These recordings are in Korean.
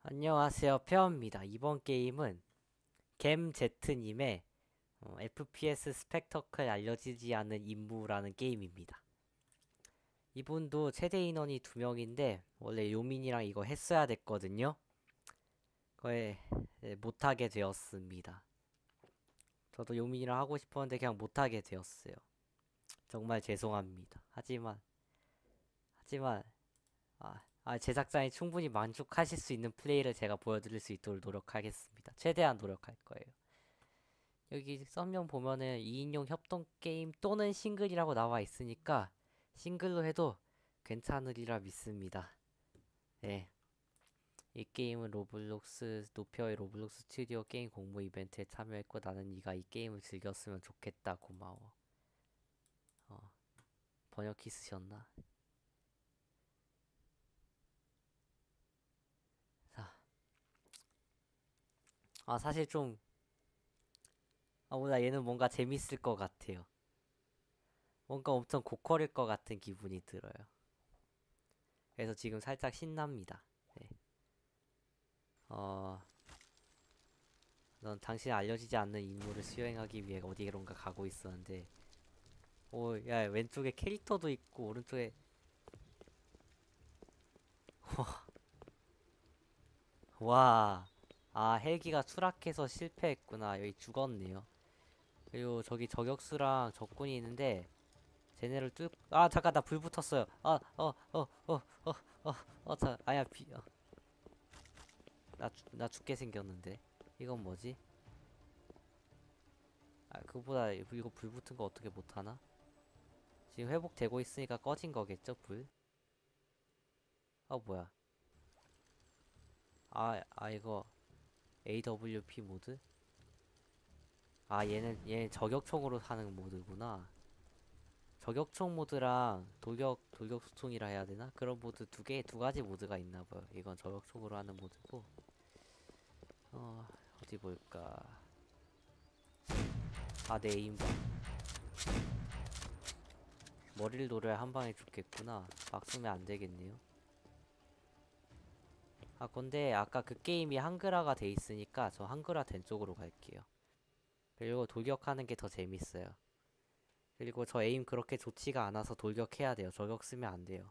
안녕하세요, 페어입니다. 이번 게임은 겜제트님의 FPS 스펙터클 알려지지 않은 임무라는 게임입니다. 이분도 최대 인원이 2명인데 원래 요민이랑 이거 했어야 됐거든요. 그걸 못하게 되었습니다. 저도 요민이랑 하고 싶었는데 그냥 못하게 되었어요. 정말 죄송합니다. 하지만 제작자님 충분히 만족하실 수 있는 플레이를 제가 보여드릴 수 있도록 노력하겠습니다. 최대한 노력할 거예요. 여기 썸명 보면은 2인용 협동 게임 또는 싱글이라고 나와 있으니까 싱글로 해도 괜찮으리라 믿습니다. 네. 이 게임은 로블록스 노페어의 로블록스 스튜디오 게임 공모 이벤트에 참여했고 나는 네가 이 게임을 즐겼으면 좋겠다. 고마워. 어, 번역키 쓰셨나? 자, 사실 좀 보다 얘는 뭔가 재밌을 것 같아요. 뭔가 엄청 고퀄일 것 같은 기분이 들어요. 그래서 지금 살짝 신납니다. 네. 어, 넌 당신이 알려지지 않는 임무를 수행하기 위해 어디론가 가고 있었는데, 오, 야, 왼쪽에 캐릭터도 있고 오른쪽에 와, 헬기가 추락해서 실패했구나. 여기 죽었네요. 그리고 저기 저격수랑 적군이 있는데 쟤네를 잠깐 나 불 붙었어요. 아야 나 죽게 생겼는데. 이건 뭐지? 그거보다 이거 불 붙은 거 어떻게 못하나? 지금 회복되고 있으니까 꺼진 거겠죠, 불? 뭐야? 이거 AWP 모드? 얘는 저격총으로 하는 모드구나. 저격총 모드랑 돌격 소총이라 해야 되나? 그런 모드 두 가지 모드가 있나 봐요. 이건 저격총으로 하는 모드고. 어디 볼까? 내 에임봐. 머리를 노려야 한 방에 죽겠구나. 막 쏘면 안 되겠네요. 근데 아까 그 게임이 한글화가 돼 있으니까 저 한글화 된 쪽으로 갈게요. 그리고 돌격하는 게 더 재밌어요. 그리고 저 에임 그렇게 좋지가 않아서 돌격해야 돼요. 저격 쓰면 안 돼요.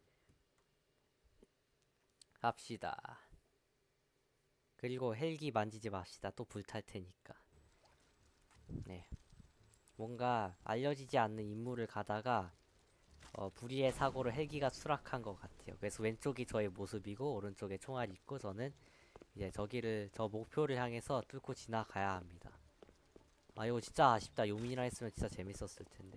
갑시다. 그리고 헬기 만지지 맙시다. 또 불탈 테니까. 네. 뭔가 알려지지 않는 임무를 가다가 불의의 사고로 헬기가 추락한 것 같아요. 그래서 왼쪽이 저의 모습이고 오른쪽에 총알이 있고 저는 이제 저 목표를 향해서 뚫고 지나가야 합니다. 이거 진짜 아쉽다. 요민이라 했으면 진짜 재밌었을 텐데.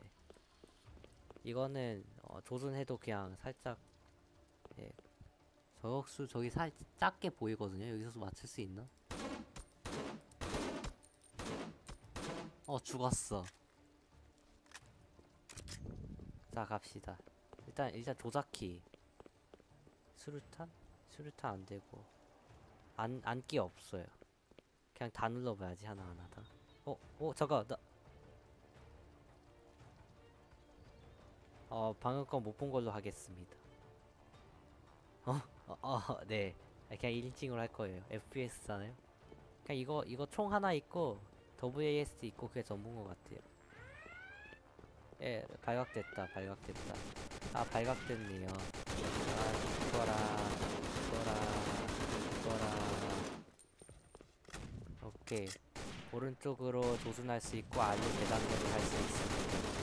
이거는 조준해도 그냥 살짝 예, 저격수 저기 작게 보이거든요. 여기서 맞출 수 있나? 죽었어. 자, 갑시다. 일단 조작키. 수류탄? 수류탄 안 되고. 안기 없어요. 그냥 다 눌러봐야지, 하나하나 다. 잠깐, 방금 건 못 본 걸로 하겠습니다. 네. 그냥 1인칭으로 할 거예요. FPS잖아요. 그냥 이거 총 하나 있고, WASD 있고, 그게 전부인 것 같아요. 예, 발각됐다. 발각됐네요. 죽어라, 죽어라, 죽어라. 오케이. 오른쪽으로 조준할 수 있고, 아니 계단으로 할 수 있습니다.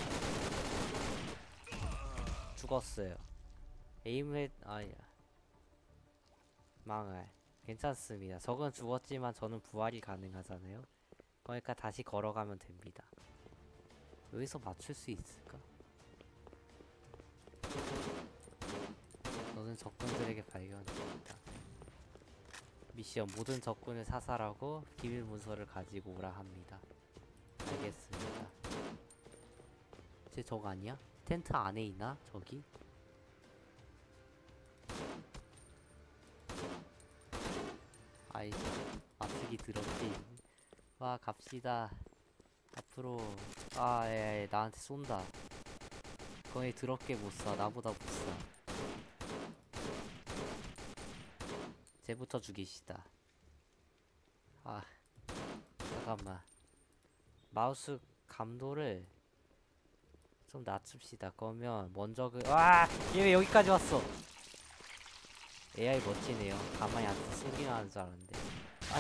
죽었어요. 에임을, 망할. 괜찮습니다. 적은 죽었지만 저는 부활이 가능하잖아요. 그러니까 다시 걸어가면 됩니다. 여기서 맞출 수 있을까? 너는 적군들에게 발견됩니다. 미션 모든 적군을 사살하고 기밀 문서를 가지고 오라 합니다. 알겠습니다. 쟤 저거 아니야? 텐트 안에 있나? 저기? 아이, 맞추기 더럽게. 와, 갑시다. 앞으로. 예, 나한테 쏜다. 거의 더럽게 못 쏴. 나보다 못 쏴. 쟤부터 죽이시다. 아, 잠깐만. 마우스 감도를 좀 낮춥시다. 그러면 먼저 와! 얘 왜 여기까지 왔어? AI 멋지네요. 가만히 앉아서 소리나 하는 줄 알았는데. 아,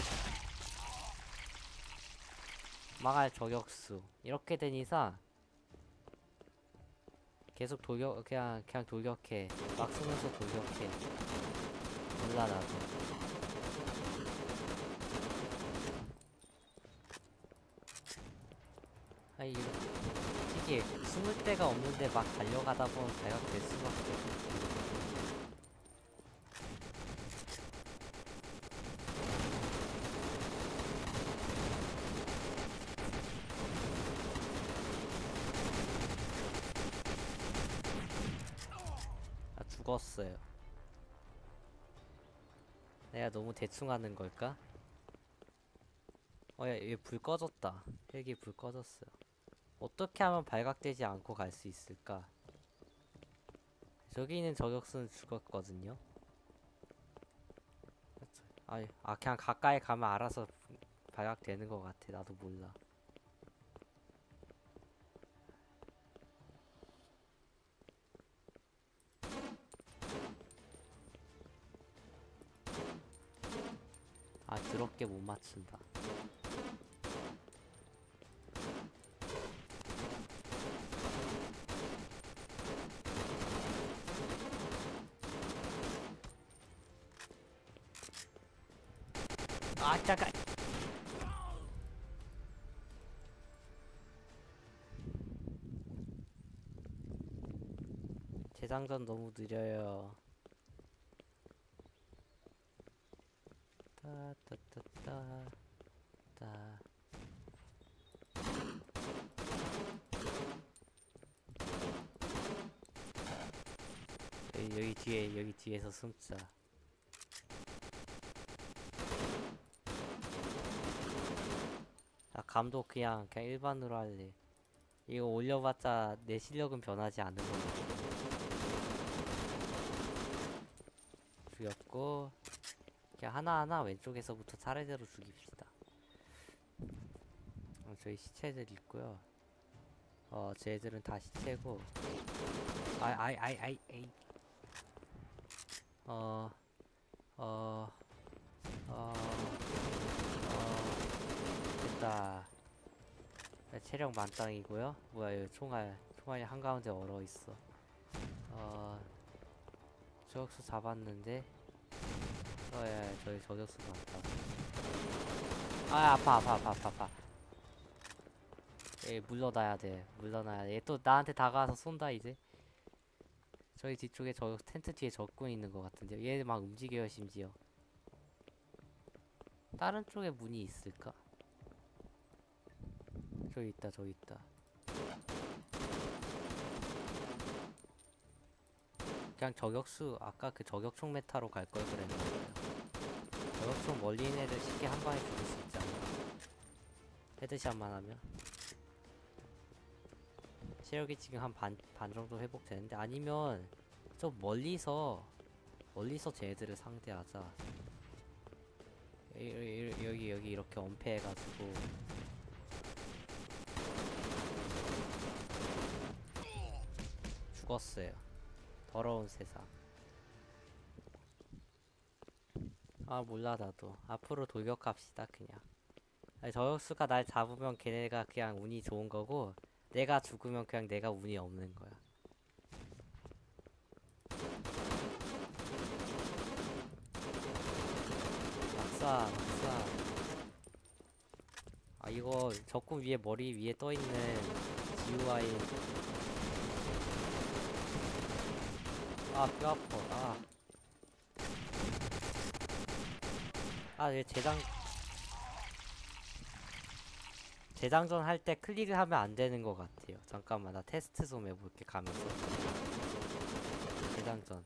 망할 저격수. 이렇게 된 이상 계속 그냥 돌격해. 막 쏘면서 돌격해. 몰라 나도. 아이 이게 숨을 데가 없는데 막 달려가다 보면 발각될 수밖에 없어. 아 죽었어요. 내가 너무 대충 하는 걸까? 야, 얘 불 꺼졌다. 헬기 불 꺼졌어요. 어떻게 하면 발각되지 않고 갈 수 있을까? 저기 있는 저격수는 죽었거든요. 그냥 가까이 가면 알아서 발각되는 것 같아. 나도 몰라. 아, 더럽게 못 맞춘다. 아, 잠깐. 재장전 너무 느려요. 따따따따 따. 여기 뒤에서 숨자. 아, 감독 그냥 일반으로 할래. 이거 올려봤자 내 실력은 변하지 않는 거야. 죽였고, 그냥 하나하나 왼쪽에서부터 차례대로 죽입시다. 저희 시체들 있고요. 쟤들은 다 시체고. 에이. 어, 어, 어, 됐다. 체력 만땅이고요. 뭐야, 이거 총알이 한가운데 얼어있어. 저격수 잡았는데. 야, 저기 저격수 많다. 아, 아파. 얘 물러나야 돼. 얘 또 나한테 다가와서 쏜다, 이제. 저희 뒤쪽에 텐트 뒤에 적군 있는 것 같은데요. 얘 막 움직여요, 심지어. 다른 쪽에 문이 있을까? 저기 있다. 그냥 저격수, 아까 그 저격총 메타로 갈 걸 그랬는데. 저격총 멀리 있는 애들 쉽게 한 방에 죽일 수 있잖아. 헤드샷만 하면. 체력이 지금 한 반 정도 회복되는데, 아니면 좀 멀리서 쟤들을 상대하자. 여기 이렇게 엄폐해가지고. 죽었어요. 더러운 세상. 아, 몰라 나도. 앞으로 돌격합시다 그냥. 아니, 저격수가 날 잡으면 걔네가 그냥 운이 좋은 거고, 내가 죽으면 그냥 내가 운이 없는 거야. 막사. 아, 이거 적군 위에 머리 위에 떠있는 GUI. 아, 뼈 아파. 왜 재장전 할 때 클릭을 하면 안 되는 것 같아요. 잠깐만, 나 테스트 좀 해볼게, 가면서. 재장전.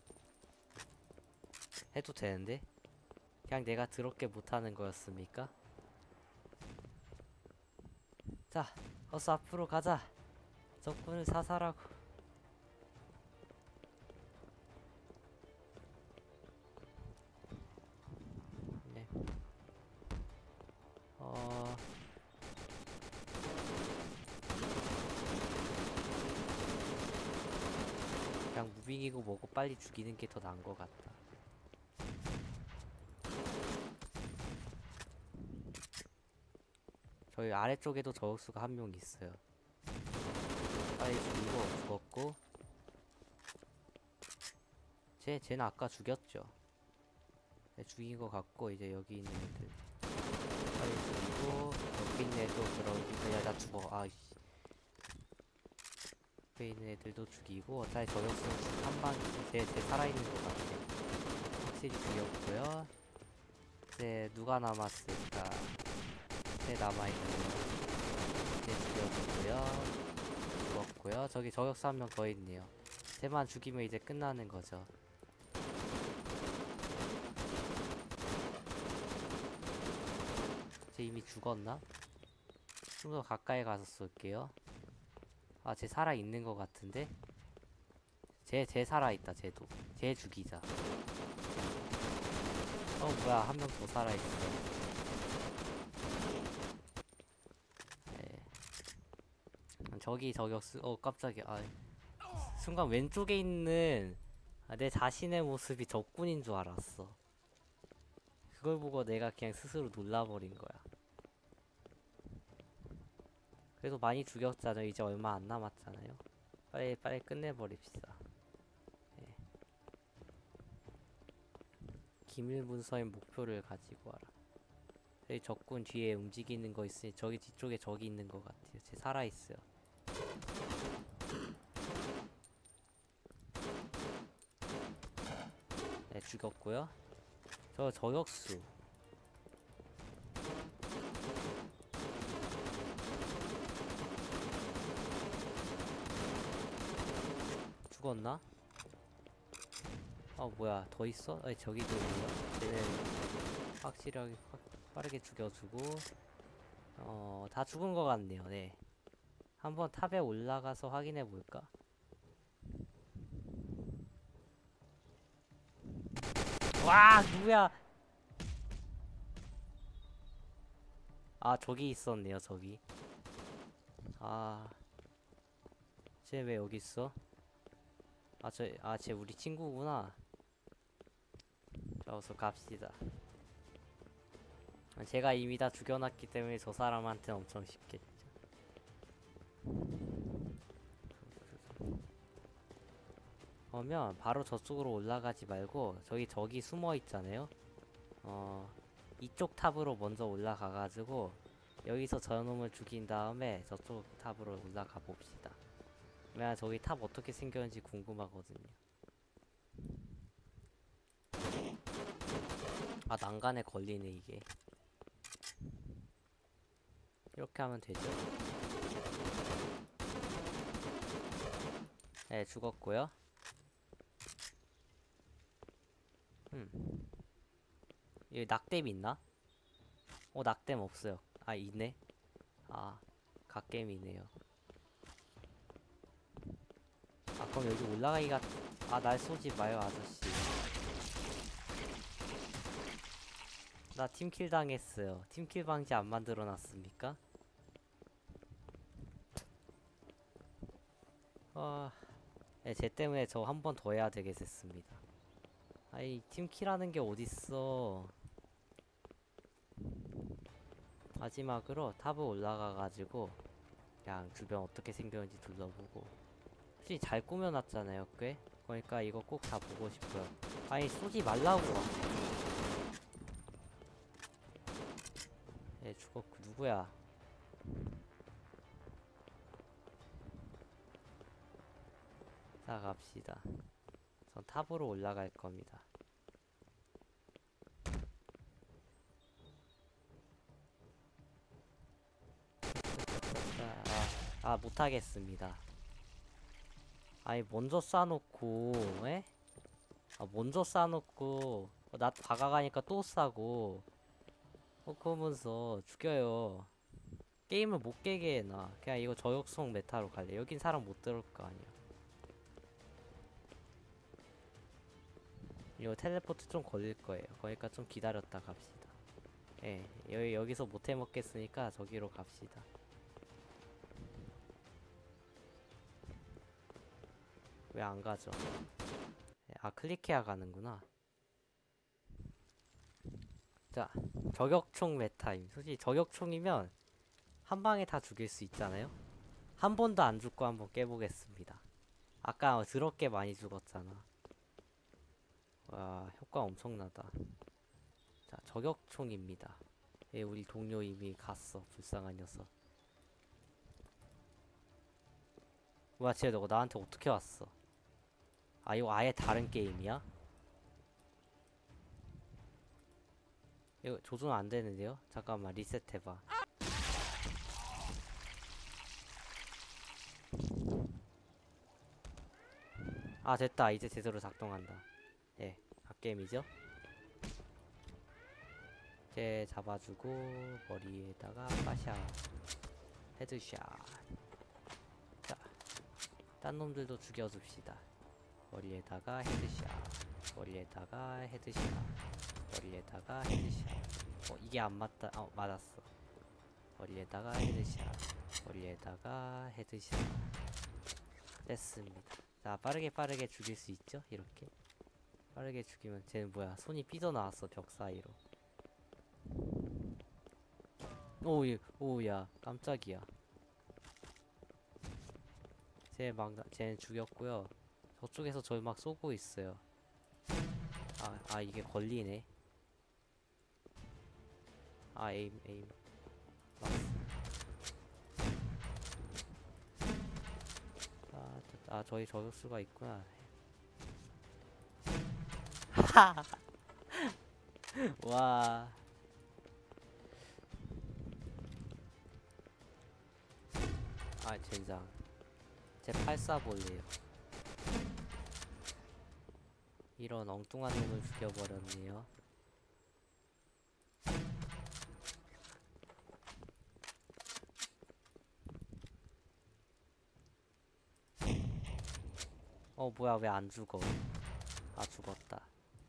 해도 되는데? 그냥 내가 더럽게 못하는 거였습니까? 자, 어서 앞으로 가자. 적군을 사살하고. 죽이고 뭐고 빨리 죽이는 게 더 나은 것 같다. 저희 아래쪽에도 저격수가 한 명 있어요. 빨리 죽이고 죽었고 쟤는 아까 죽였죠. 네, 죽인 것 같고 이제 여기 있는 애들 빨리 죽이고 옆에 있는 애도 그냥 나 죽어. 아이씨. 옆에 있는 애들도 죽이고 어차피 저격수는 지금 한방 쟤 살아있는 것 같아. 확실히 죽였고요. 이제 누가 남았을까? 쟤 남아있네요. 쟤 죽였고요. 죽었고요. 저기 저격수 한 명 더 있네요. 쟤만 죽이면 이제 끝나는 거죠. 쟤 이미 죽었나? 좀 더 가까이 가서 쏠게요. 아, 쟤 살아있는 것 같은데? 쟤 살아있다, 쟤도. 쟤 죽이자. 뭐야, 한 명 더 살아있어. 네. 저기 저격수, 깜짝이야. 순간 왼쪽에 있는 내 자신의 모습이 적군인 줄 알았어. 그걸 보고 내가 그냥 스스로 놀라버린 거야. 그래도 많이 죽였잖아요. 이제 얼마 안 남았잖아요. 빨리 끝내버립시다. 네. 기밀 문서인 목표를 가지고 와라. 저기 적군 뒤에 움직이는 거 있으니 저기 뒤쪽에 적이 있는 것 같아요. 쟤 살아있어요. 네, 죽였고요. 저 저격수. 죽었나? 뭐야, 더 있어? 아니, 저기도 있네요. 쟤는 확실하게 빠르게 죽여주고 다 죽은 것 같네요. 네. 한번 탑에 올라가서 확인해 볼까? 와, 누구야? 저기 있었네요, 저기. 쟤 왜 여기 있어? 쟤 우리 친구구나. 자, 어서 갑시다. 제가 이미 다 죽여놨기 때문에 저 사람한테는 엄청 쉽겠죠. 그러면 바로 저쪽으로 올라가지 말고 저기 숨어 있잖아요. 이쪽 탑으로 먼저 올라가가지고 여기서 저놈을 죽인 다음에 저쪽 탑으로 올라가 봅시다. 왜냐면 저기 탑 어떻게 생겼는지 궁금하거든요. 난간에 걸리네 이게. 이렇게 하면 되죠. 네, 죽었고요. 여기 낙뎀 있나? 낙뎀 없어요. 있네. 갓겜이네요. 그럼 여기 올라가기가 날 쏘지 마요 아저씨. 나 팀킬 당했어요. 팀킬 방지 안 만들어놨습니까? 네, 쟤 때문에 저 한 번 더 해야 되겠습니다. 팀킬하는 게 어딨어. 마지막으로 탑을 올라가가지고 그냥 주변 어떻게 생겼는지 둘러보고. 솔직히 잘 꾸며놨잖아요, 꽤. 그러니까 이거 꼭 다 보고 싶어요. 쏘지 말라고. 네, 죽었고. 누구야? 자, 갑시다. 전 탑으로 올라갈 겁니다. 못하겠습니다. 먼저 쏴놓고, 에? 먼저 쏴놓고, 나 다가가니까 또 쏴고, 그러면서 죽여요. 게임을 못 깨게 해놔. 그냥 이거 저격성 메타로 갈래. 여긴 사람 못 들어올 거 아니야. 이거 텔레포트 좀 걸릴 거예요. 그러니까 좀 기다렸다 갑시다. 예, 여기서 못 해먹겠으니까 저기로 갑시다. 왜 안 가죠? 아, 클릭해야 가는구나. 자, 저격총 메타임. 솔직히 저격총이면 한 방에 다 죽일 수 있잖아요. 한 번도 안 죽고 한번 깨보겠습니다. 아까 더럽게 많이 죽었잖아. 와, 효과 엄청나다. 자, 저격총입니다. 예, 우리 동료 이미 갔어. 불쌍한 녀석. 뭐야, 쟤 너가 나한테 어떻게 왔어? 아, 이거 아예 다른 게임이야? 이거 조준 안 되는데요? 잠깐만, 리셋해봐. 아, 됐다. 이제 제대로 작동한다. 예, 갓게임이죠? 쟤 잡아주고, 머리에다가 빠샤. 헤드샷. 자, 딴 놈들도 죽여줍시다. 머리에다가 헤드샷. 머리에다가 헤드샷. 머리에다가 헤드샷. 이게 안 맞다. 맞았어. 머리에다가 헤드샷. 머리에다가 헤드샷. 됐습니다. 자, 빠르게 죽일 수 있죠? 이렇게. 빠르게 죽이면 쟤는 뭐야? 손이 삐져나왔어, 벽 사이로. 오야, 깜짝이야. 쟤는 죽였고요. 저쪽에서 저를 막 쏘고 있어요. 이게 걸리네. 에임. 저희 저격수가 있구나. 와. 젠장. 제 팔 쏴볼래요. 이런 엉뚱한 놈을 죽여버렸네요. 뭐야, 왜 안 죽어? 죽었다.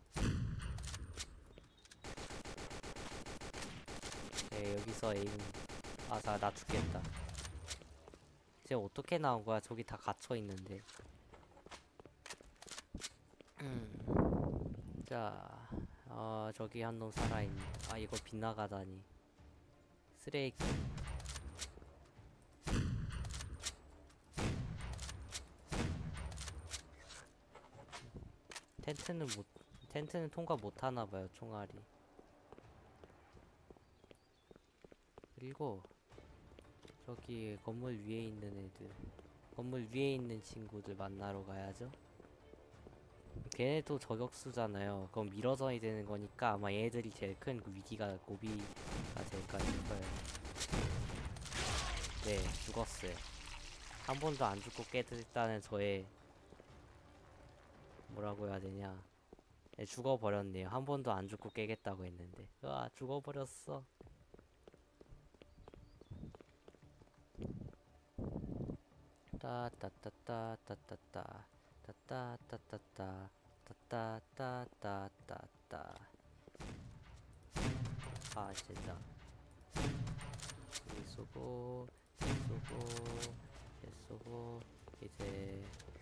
네, 여기서 에임. 나 죽겠다. 쟤 어떻게 나온 거야? 저기 다 갇혀 있는데. 자, 저기 한 놈 살아있네. 이거 빗나가다니. 쓰레기. 텐트는 통과 못 하나봐요, 총알이. 그리고, 저기 건물 위에 있는 친구들 만나러 가야죠. 걔네도 저격수잖아요. 그럼 밀어전이 되는 거니까 아마 얘네들이 제일 큰 위기가 고비가 될까 싶어요. 네, 죽었어요. 한 번도 안 죽고 깨졌다는 저의 뭐라고 해야 되냐. 네, 죽어버렸네요. 한 번도 안 죽고 깨겠다고 했는데. 죽어버렸어. 따따따따따따따 따따따따따 따따따따따따. 진짜. 여기 쏘고 이제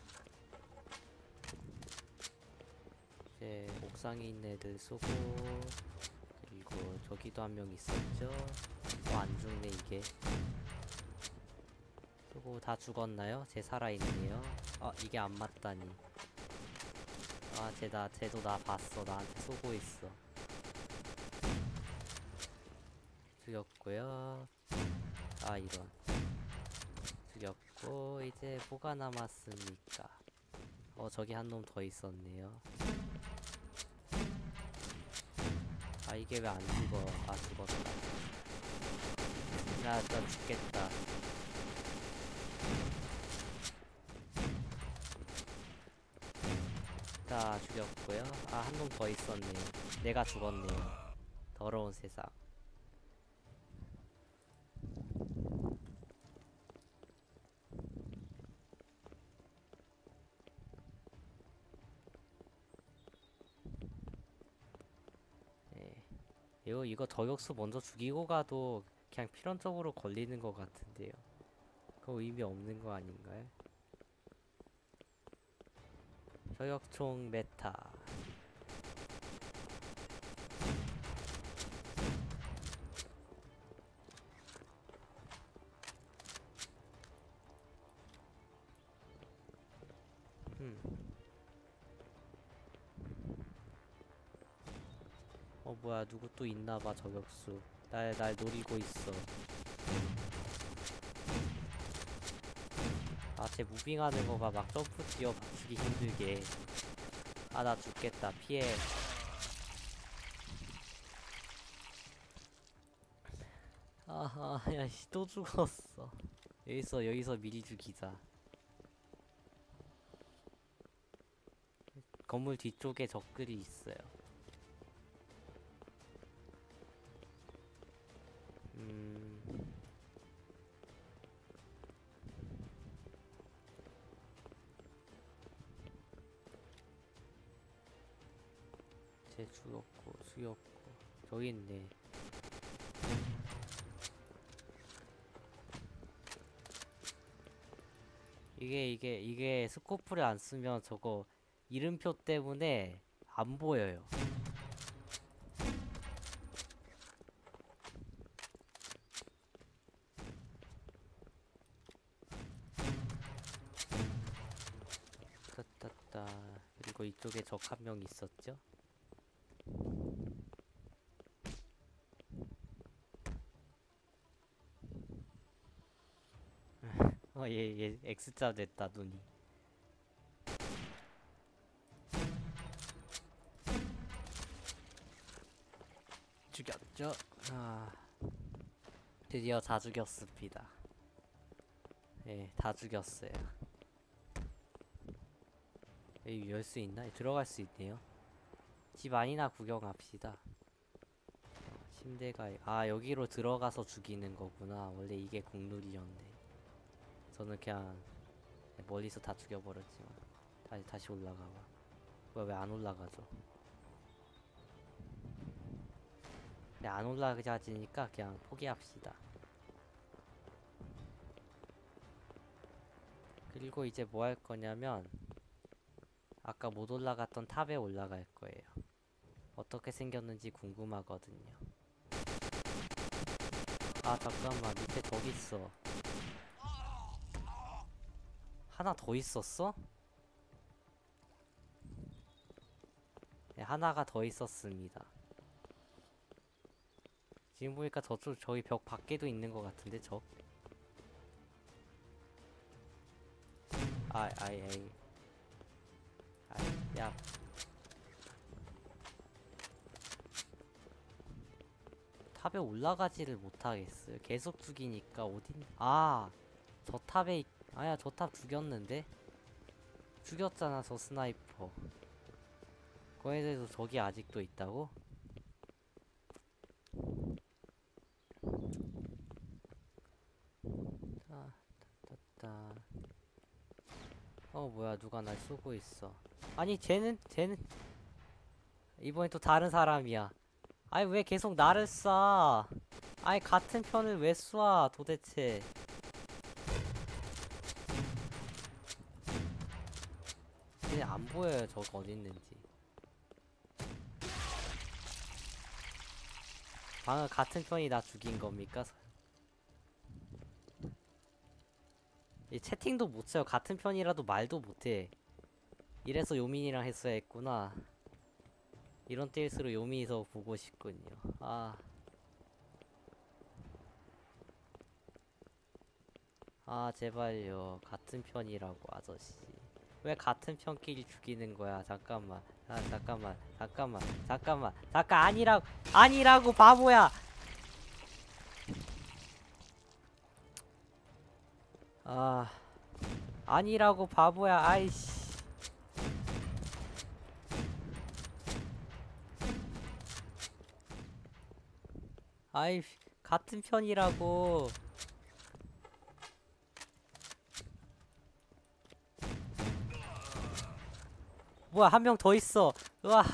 옥상에 있는 애들 쏘고, 그리고 저기도 한 명 있었죠. 안 죽네 이게. 쏘고 다 죽었나요? 쟤 살아있네요. 이게 안 맞다니. 쟤도 나 봤어. 나한테 쏘고 있어. 죽였고요. 이런. 죽였고, 이제 뭐가 남았습니까? 저기 한 놈 더 있었네요. 이게 왜 안 죽어? 죽었다. 나 죽겠다. 자, 죽였고요. 한 놈 더 있었네요. 내가 죽었네요. 더러운 세상. 이거 저격수 먼저 죽이고 가도 그냥 필연적으로 걸리는 것 같은데요. 그거 의미 없는 거 아닌가요? 저격총 메타. 뭐야, 누구 또 있나봐. 저격수 날 노리고 있어. 쟤 무빙하는 거 봐. 막 점프 뛰어 맞추기 힘들게. 나 죽겠다. 피해. 야, 씨, 또 죽었어. 여기서 미리 죽이자. 건물 뒤쪽에 적들이 있어요. 쟤 죽였고 저기 있네. 이게 스코프를 안 쓰면 저거 이름표 때문에 안 보여요. 따따따. 그리고 이쪽에 적 한 명 있었죠? 얘 X자 됐다, 눈이. 죽였죠? 드디어 다 죽였습니다. 예, 다 죽였어요. 여기 열 수 있나? 들어갈 수 있네요. 집 안이나 구경합시다. 침대가, 여기로 들어가서 죽이는 거구나. 원래 이게 국룰이었네. 저는 그냥 멀리서 다 죽여버렸지만. 다시 올라가봐. 뭐야, 왜 안 올라가죠? 안 올라가지니까 그냥 포기합시다. 그리고 이제 뭐 할 거냐면 아까 못 올라갔던 탑에 올라갈 거예요. 어떻게 생겼는지 궁금하거든요. 잠깐만, 밑에 저기 있어. 하나 더 있었어? 네, 하나가 더 있었습니다. 지금 보니까 저기 벽 밖에도 있는 것 같은데, 저? 야. 탑에 올라가지를 못하겠어요. 계속 죽이니까 저 탑에 저 탑 죽였는데? 죽였잖아, 저 스나이퍼. 거기에 대해서 저기 아직도 있다고? 뭐야, 누가 날 쏘고 있어. 아니, 쟤는 이번엔 또 다른 사람이야. 왜 계속 나를 쏴? 같은 편을 왜 쏴, 도대체. 쟤네 안 보여요, 저거 어디 있는지. 방금 같은 편이 나 죽인 겁니까? 채팅도 못 써요. 같은 편이라도 말도 못해. 이래서 요민이랑 했어야 했구나. 이런 때일수록 요민이 더 보고 싶군요. 제발요. 같은 편이라고, 아저씨. 왜 같은 편끼리 죽이는 거야? 잠깐만. 잠깐, 아니라고, 바보야! 아니라고, 바보야, 아이씨. 같은 편이라고. 뭐야, 한 명 더 있어. 우와.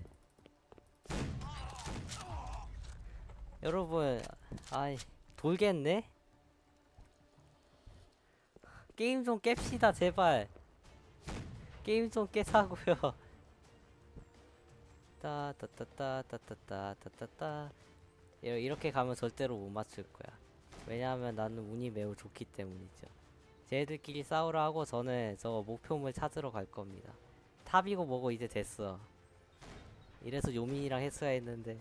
여러분, 돌겠네? 게임 좀 깹시다, 제발. 게임 좀 깨사고요. 따따따따따따따따따. 이렇게 가면 절대로 못 맞출 거야. 왜냐하면 나는 운이 매우 좋기 때문이죠. 쟤들끼리 싸우라 하고 저는 저 목표물 찾으러 갈 겁니다. 탑이고 뭐고 이제 됐어. 이래서 요민이랑 했어야 했는데.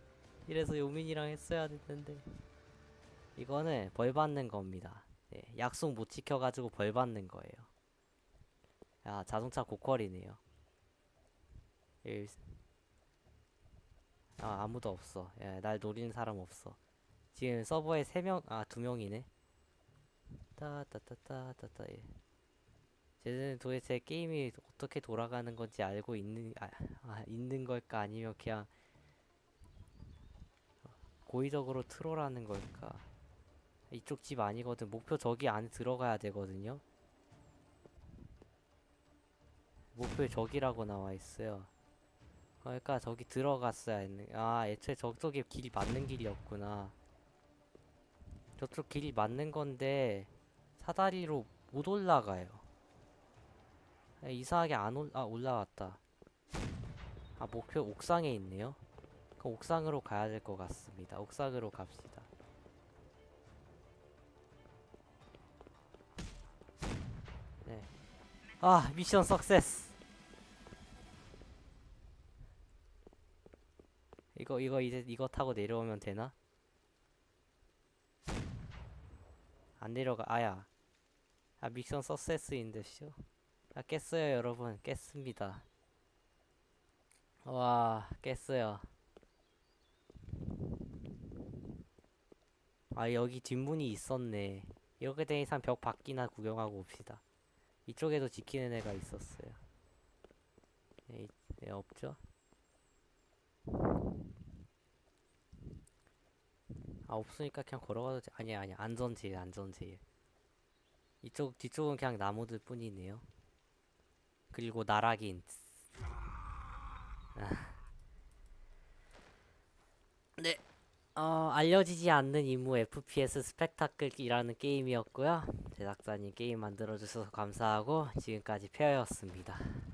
이거는 벌 받는 겁니다. 네, 약속 못 지켜가지고 벌 받는 거예요. 야, 자동차 고퀄이네요. 아무도 없어. 야, 날 노리는 사람 없어. 지금 서버에 3명, 2명이네. 따따따따따따. 예. 쟤는 도대체 게임이 어떻게 돌아가는 건지 알고 있는 걸까? 아니면 그냥 고의적으로 트롤하는 걸까? 이쪽 집 아니거든. 목표 저기 안에 들어가야 되거든요. 목표에 저기라고 나와 있어요. 그러니까 저기 들어갔어야 했네. 애초에 저쪽에 길이 맞는 길이었구나. 저쪽 길이 맞는 건데 사다리로 못 올라가요. 이상하게 올라갔다. 목표 옥상에 있네요. 그럼 옥상으로 가야 될 것 같습니다. 옥상으로 갑시다. 네. 미션 석세스. 이거 타고 내려오면 되나? 안 내려가. 미션 석세스인데 쇼. 깼어요 여러분. 깼습니다. 와, 깼어요. 여기 뒷문이 있었네. 이렇게 된 이상 벽 밖이나 구경하고 옵시다. 이쪽에도 지키는 애가 있었어요. 네, 없죠? 없으니까 그냥 걸어가도 돼. 아니야. 안전제일. 뒤쪽은 그냥 나무들 뿐이네요. 그리고 나락인. 네. 알려지지 않는 임무 FPS 스펙타클이라는 게임이었고요. 제작자님 게임 만들어주셔서 감사하고 지금까지 페어였습니다.